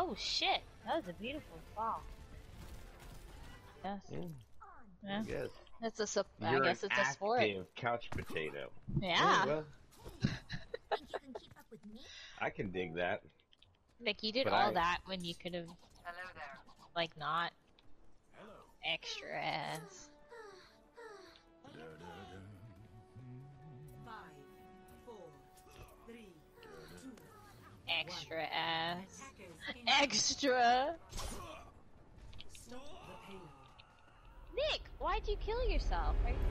Oh shit, that was a beautiful fall. Yes. Yeah. Yeah. It's a I guess it's a sport. Active couch potato. Yeah. Well, I can dig that. Like you did But all that when you could have, like, not extra ass. 5, 4, 3, 2. Extra ass. Attackers Extra. stop the payload. Nick, why'd you kill yourself? Are you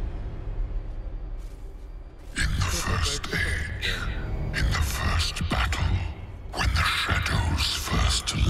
kidding me? In the first age, in the first battle, when the shadows first